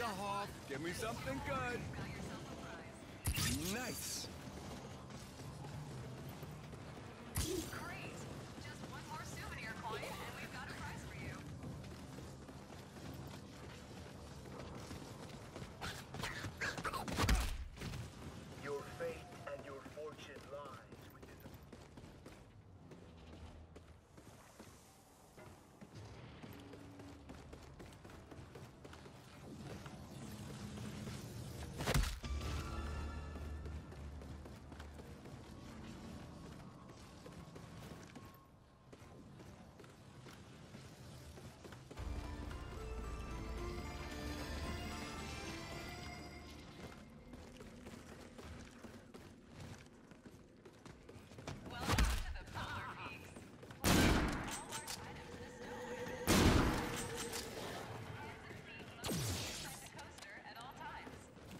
a hawk. Give me something good. Nice. Great. Just one more souvenir coin, and we've got a prize for you. Your fate and your fortune lies within the... Welcome to the Polar Peaks. All large items in the snow. Hands and feet must be inside the coaster at all times.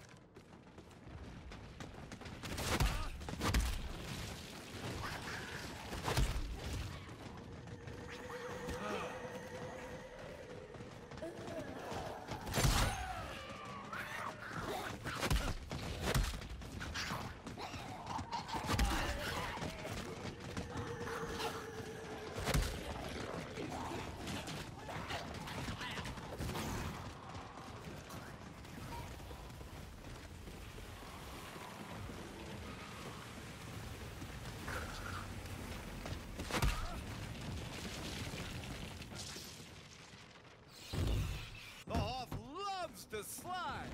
The Hoff loves to slide.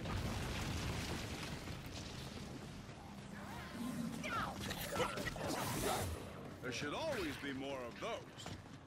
There should always be more of those.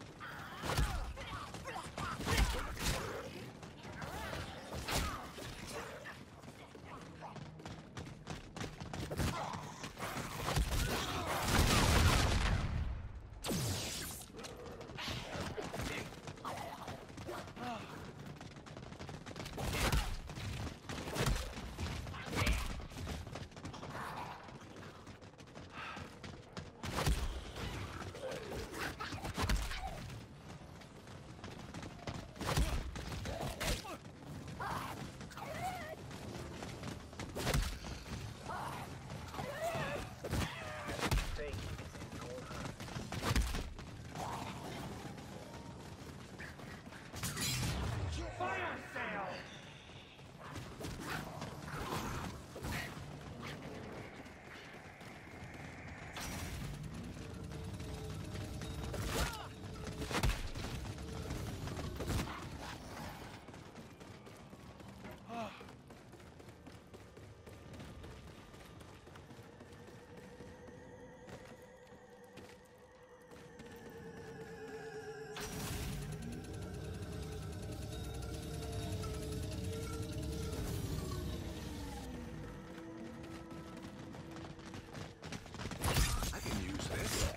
Fate is in your hands. Fire sale! I can use this.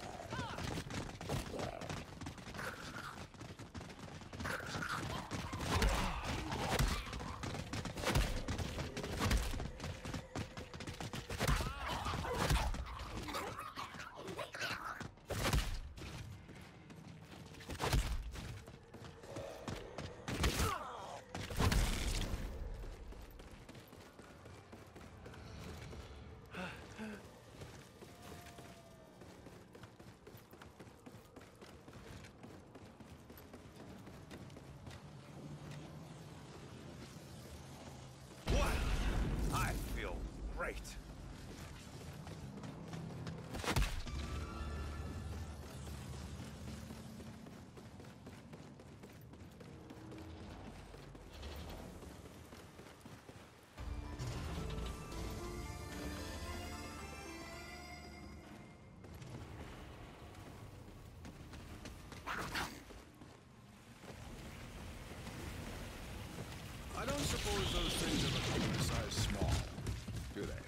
Wow, I feel great. I don't suppose those things are looking for size small, do they?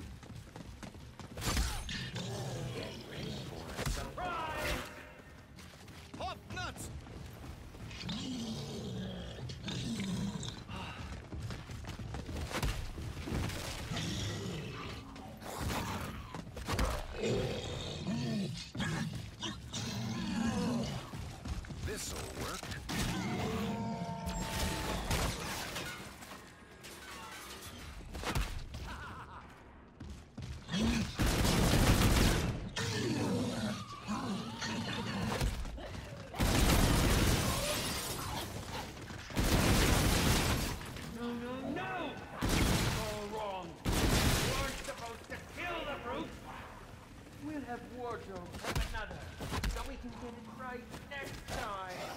Surprise! Hop nuts! This'll work. should have wardrobe have another, so we can get it right next time.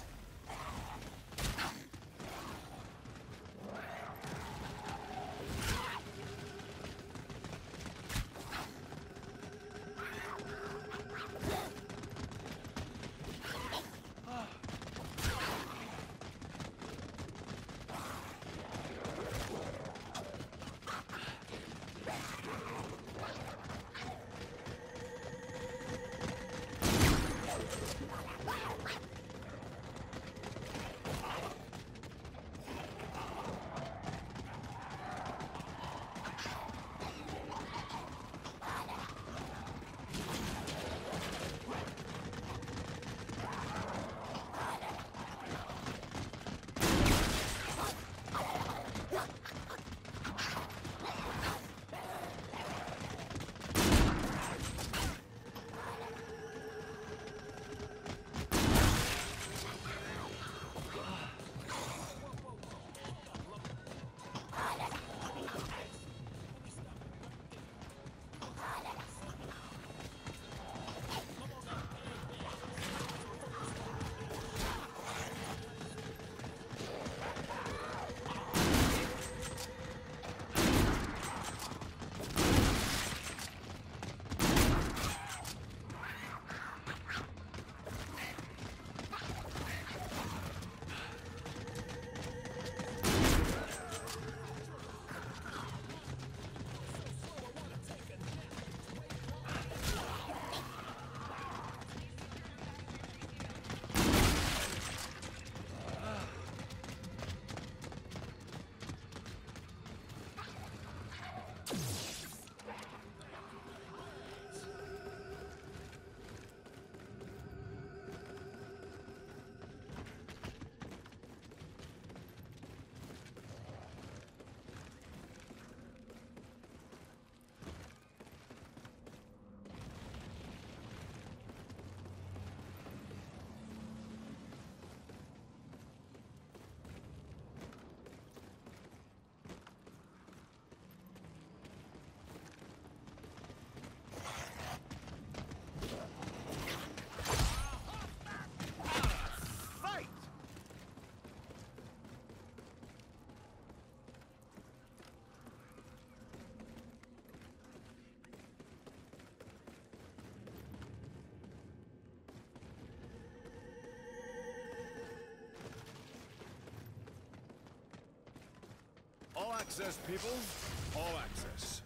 All access, people. All access.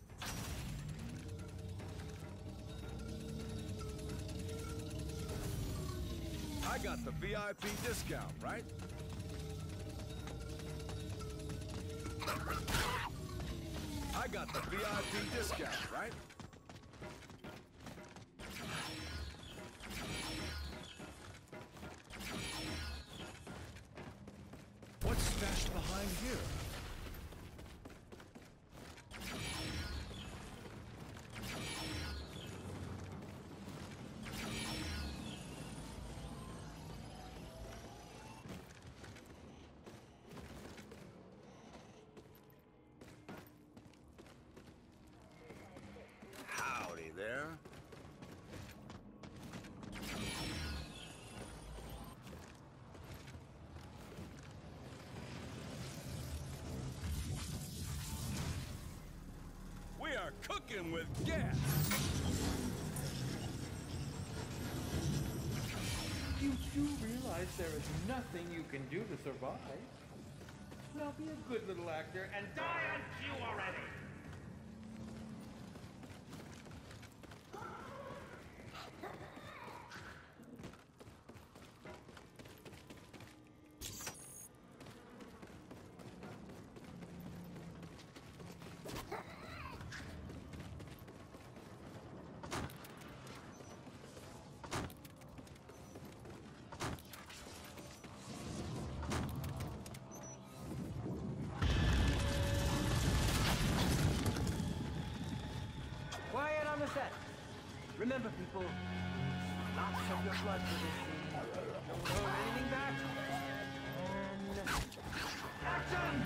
I got the VIP discount, right? I got the VIP discount, right? What's stashed behind here? Howdy there. We are cooking with gas. You do realize there is nothing you can do to survive. Now be a good little actor and die on cue already! Quiet on the set. Remember, people, lots of your blood for this scene. Don't hold anything back. And action!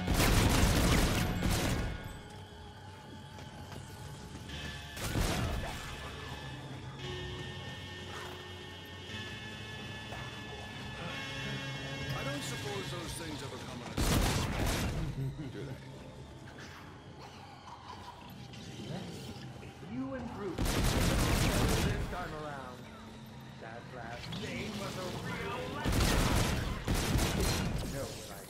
I don't suppose those things ever come in a size, do they? You and Brute. This time around. That last game was a real letdown. No, right.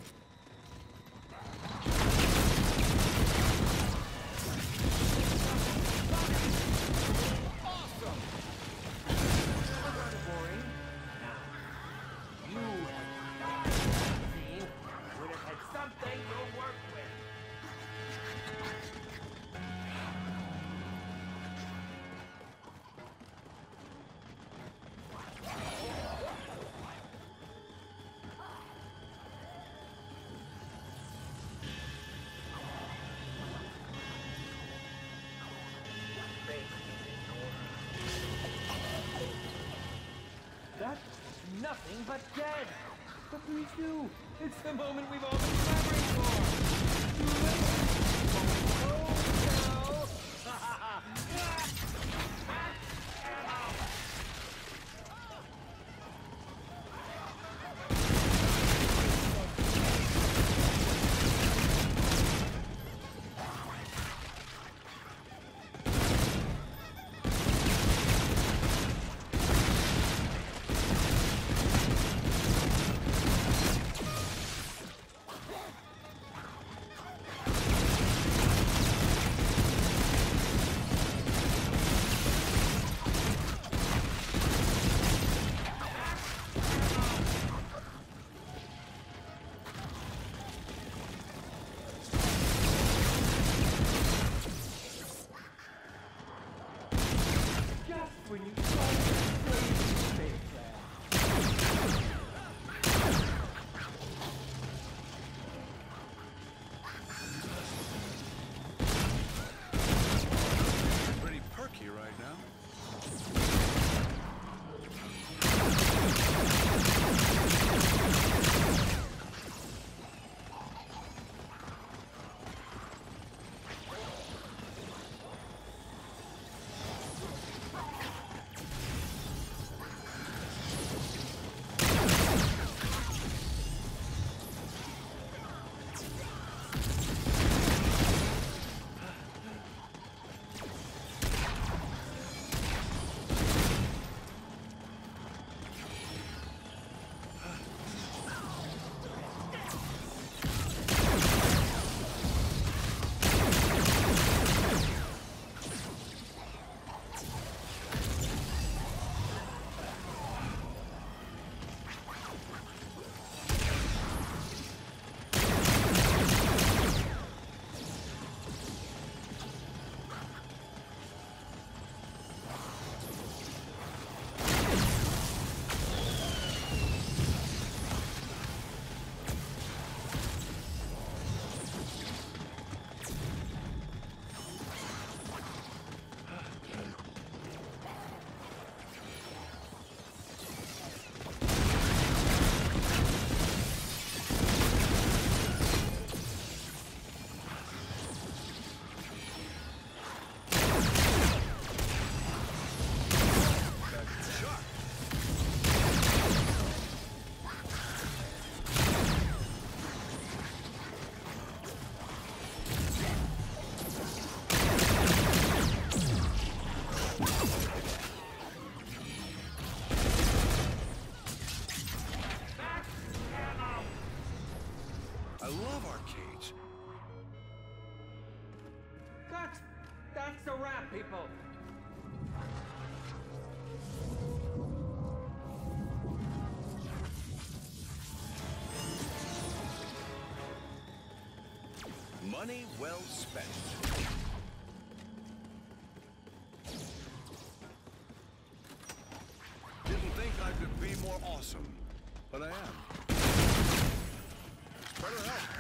Awesome! That was boring. Now, you had died in that scene. Would have had something to work with. That's nothing but dead. But please do. It's the moment we've all been clamoring for. Too late. Oh, just when you thought you were safe, Pretty perky right now. I love arcades. That's a wrap, people. Money well spent. Didn't think I could be more awesome, but I am. Better help.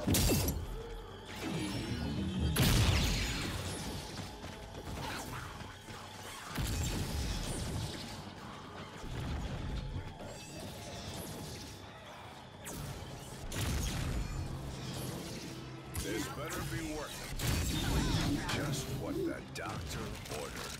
This better be working. Just what the doctor ordered.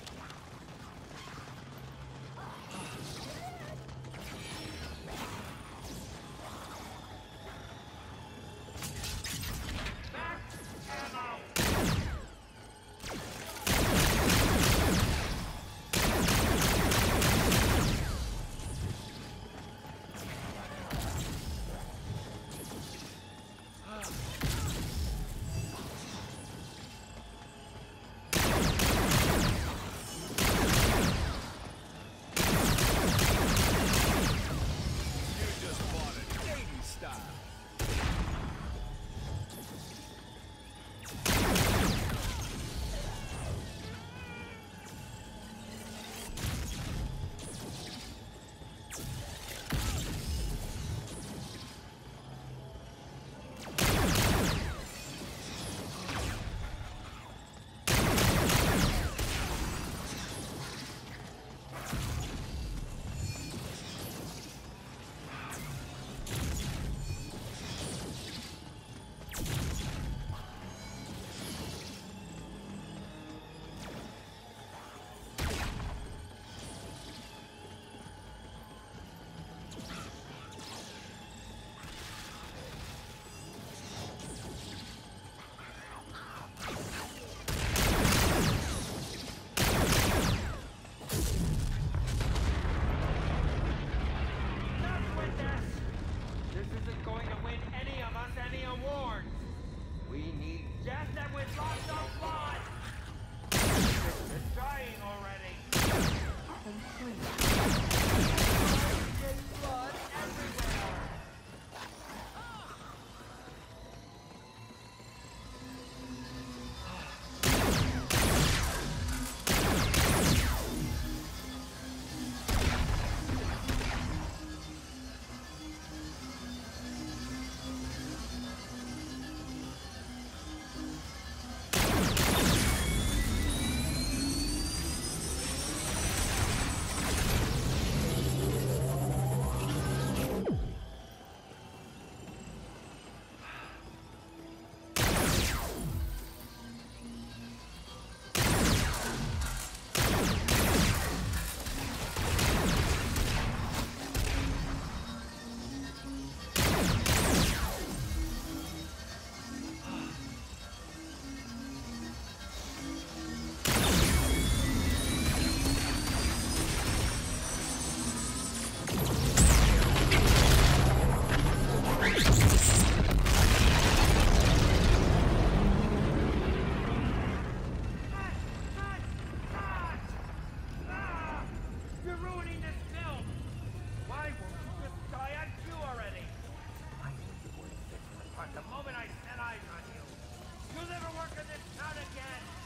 The moment I set eyes on you, you'll never work in this town again!